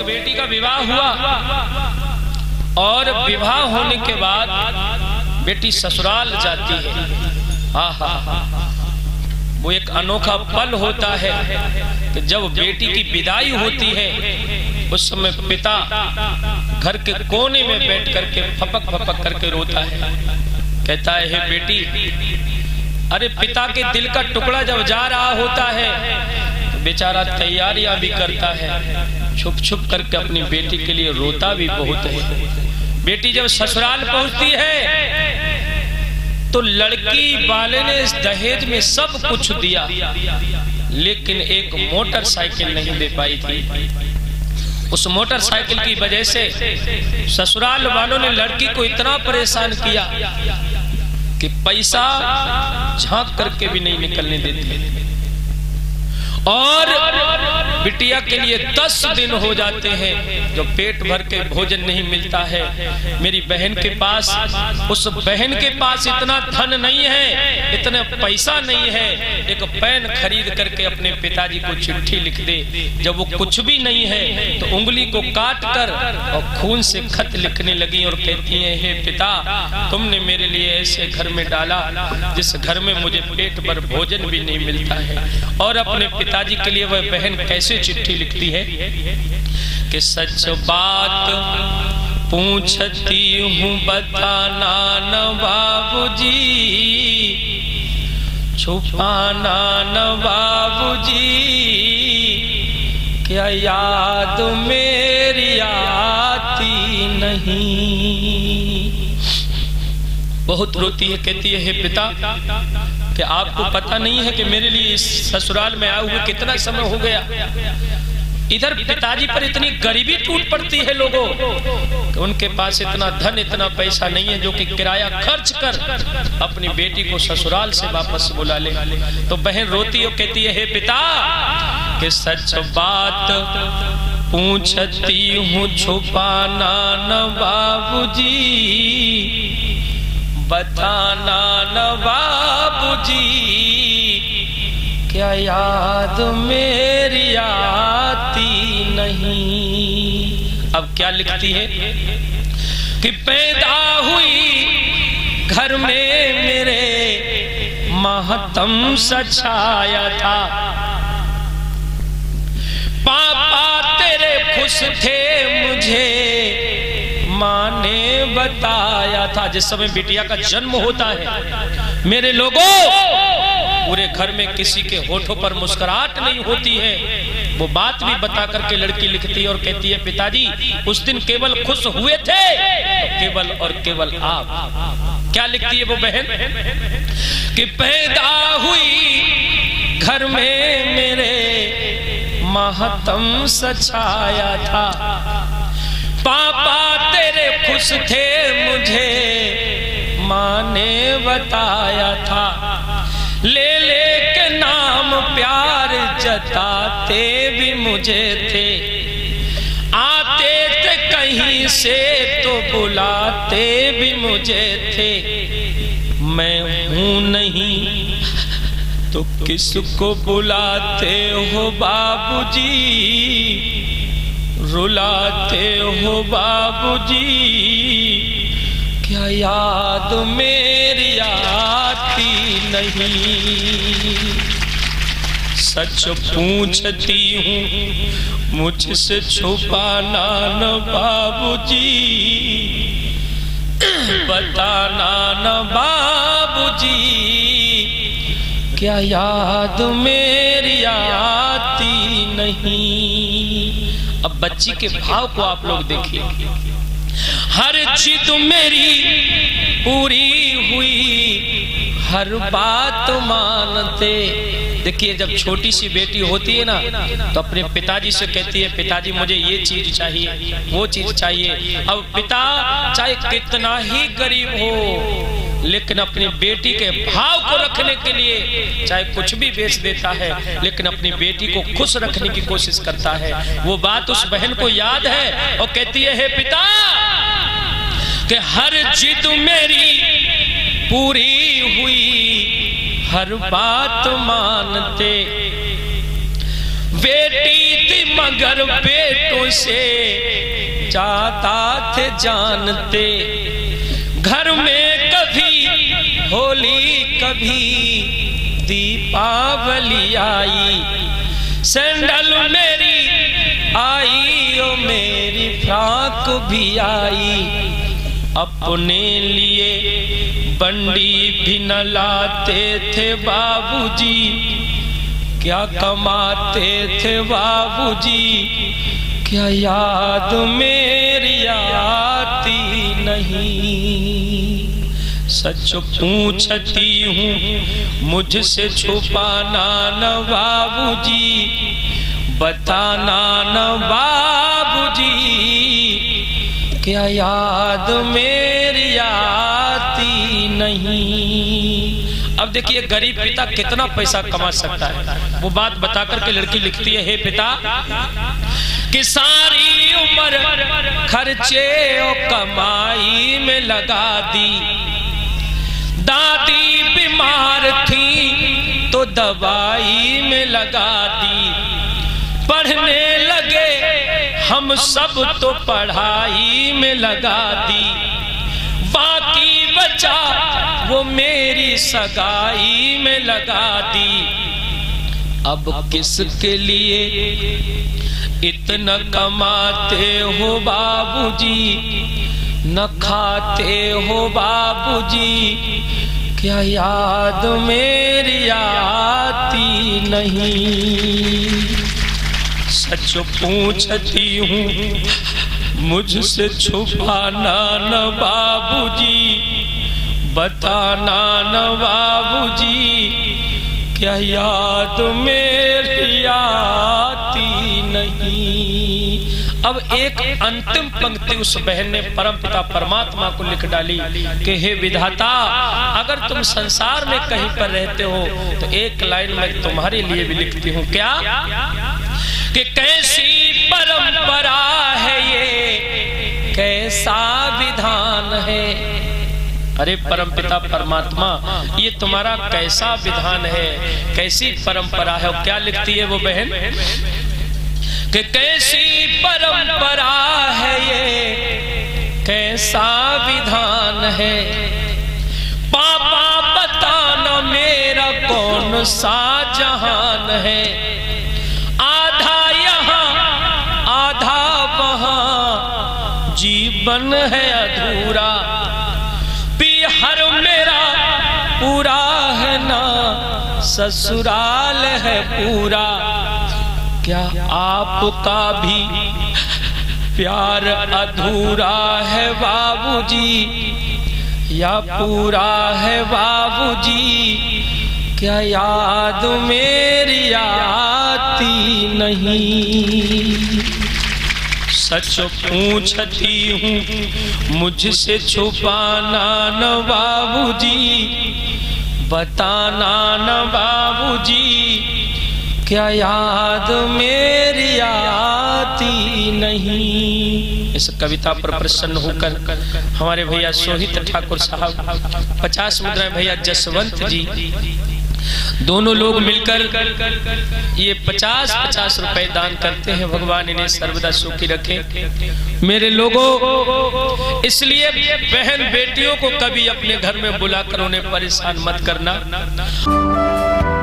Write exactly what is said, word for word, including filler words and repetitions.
बेटी का विवाह हुआ और विवाह होने के बाद बेटी ससुराल जाती है। हाँ हाँ हाँ, वो एक अनोखा पल होता है कि जब बेटी की विदाई होती है उस समय पिता घर के कोने में बैठ करके फपक फपक करके रोता है, कहता है हे बेटी। अरे पिता के दिल का टुकड़ा जब जा रहा होता है तो बेचारा तैयारियां भी करता है, छुप छुप करके अपनी बेटी के लिए रोता भी बहुत है। बेटी जब ससुराल पहुंचती है तो लड़की वाले ने इस दहेज में सब कुछ दिया, लेकिन एक मोटरसाइकिल नहीं दे पाई थी। उस मोटरसाइकिल की वजह से ससुराल वालों ने लड़की को इतना परेशान किया कि पैसा झांक करके भी नहीं निकलने देते। और बिटिया के लिए दस दिन हो जाते हैं जो पेट भर के भोजन नहीं मिलता है। मेरी बहन के पास, उस बहन के पास इतना धन नहीं है, इतना पैसा नहीं है, एक पेन खरीद करके अपने पिताजी को चिट्ठी लिख दे। जब वो कुछ भी नहीं है तो उंगली को काट कर और खून से खत लिखने लगी और कहती है हे पिता, तुमने मेरे लिए ऐसे घर में डाला जिस घर में मुझे पेट भर भोजन भी नहीं मिलता है। और अपने पिताजी के लिए वह बहन कैसे चिट्ठी लिखती है कि सच बात पूछती हूँ बताना न बाबूजी, छुपाना न बाबूजी, क्या याद मेरी आती नहीं। बहुत रोती है, कहती है हे पिता कि आपको पता नहीं है कि मेरे लिए इस ससुराल में आए हुए कितना समय हो गया। इधर पिताजी पर इतनी गरीबी टूट पड़ती है लोगों कि उनके पास इतना धन, इतना पैसा नहीं है जो कि किराया खर्च कर अपनी बेटी को ससुराल से वापस बुला ले। तो बहन रोती और कहती है हे पिता कि सच बात पूछती हूँ छुपाना न बाबूजी, बताना न बाबूजी, क्या याद मेरी आती नहीं। अब क्या लिखती है कि पैदा हुई घर में मेरे मातम सछाया था, पापा तेरे खुश थे मुझे माँ ने बताया था। जिस समय बिटिया का जन्म होता है मेरे लोगों पूरे घर में किसी के होठों पर मुस्कुराहट नहीं होती है। वो बात भी बता करके लड़की लिखती है और कहती है पिताजी उस दिन केवल खुश हुए थे तो केवल और केवल आप। क्या लिखती है वो बहन कि पैदा हुई घर में मेरे मातम सछाया था, पापा तेरे खुश थे मुझे माँ ने बताया था, ले ले के नाम प्यार जताते भी मुझे थे, आते थे कहीं से तो बुलाते भी मुझे थे, मैं हूँ नहीं तो किसको बुलाते हो बाबूजी, रुलाते हो बाबूजी, क्या याद मेरी आती नहीं। सच पूछती हूँ मुझसे छुपाना न बाबूजी, बताना न बाबूजी, क्या याद मेरी आती नहीं। अब बच्ची के भाव को आप लोग देखिए, हर जिद मेरी पूरी हुई, हर बात मानते। देखिए जब छोटी सी बेटी होती है ना तो अपने पिताजी से कहती है पिताजी मुझे ये चीज चाहिए, वो चीज चाहिए। अब पिता चाहे कितना ही गरीब हो लेकिन अपनी बेटी के भाव को रखने के लिए चाहे कुछ भी बेच देता है, लेकिन अपनी बेटी को खुश रखने की कोशिश करता है। वो बात उस बहन को याद है और कहती है हे पिता कि हर जिद मेरी पूरी हुई, हर बात मानते, बेटी थी मगर बेटों से जाता थे जानते। घर में कभी होली कभी दीपावली आई, सैंडल मेरी आई ओ मेरी फ्रॉक भी आई। अपने लिए बंडी भी न लाते थे बाबूजी, क्या कमाते थे बाबूजी, क्या याद मेरी आती नहीं। सच पूछती हूँ मुझसे छुपाना न बाबूजी, बताना न बाबूजी, क्या याद मेरी आती नहीं। अब देखिए गरीब पिता कितना पैसा कमा सकता है, वो बात बता करके लड़की लिखती है, हे पिता कि सारी उम्र खर्चे और कमाई में लगा दी, दादी बीमार थी तो दवाई में लगा दी, पढ़ने लगे हम सब तो पढ़ाई में लगा दी, बाकी बचा वो मेरी सगाई में लगा दी। अब किसके लिए इतना कमाते हो बाबूजी, न खाते हो बाबूजी, क्या याद मेरी आती नहीं। सच पूछती हूँ मुझसे छुपाना न बाबूजी, बताना न बाबूजी, क्या याद मेरी आती नहीं। अब एक अंतिम पंक्ति उस बहन ने परमपिता परमात्मा को लिख डाली कि हे विधाता, अगर तुम संसार में कहीं पर रहते हो तो एक लाइन में तुम्हारे लिए भी लिखती हूँ। क्या कि कैसी परंपरा है ये, कैसा विधान है। अरे परमपिता परमात्मा, ये तुम्हारा कैसा विधान है, कैसी परंपरा है। और क्या लिखती है वो बहन कि कैसी परंपरा है ये, कैसा विधान है। पापा बताना मेरा कौन सा जहान है, आधा यहाँ आधा वहाँ जीवन है अधूरा, बिहार मेरा पूरा है ना ससुराल है पूरा। क्या आपका भी प्यार अधूरा है बाबूजी, या पूरा है बाबूजी, क्या याद मेरी आती नहीं। सच पूछती हूँ मुझसे छुपाना न बाबूजी, बताना न बाबूजी, क्या याद मेरी आती नहीं। इस कविता पर प्रसन्न होकर हमारे भैया सोहित ठाकुर साहब, पचास मुद्राएं भैया जसवंत जी, दोनों लोग मिलकर ये पचास पचास रुपए दान करते हैं। भगवान इन्हें सर्वदा सुखी रखे। मेरे लोगों, इसलिए बहन बेटियों को कभी अपने घर में बुलाकर उन्हें परेशान मत करना।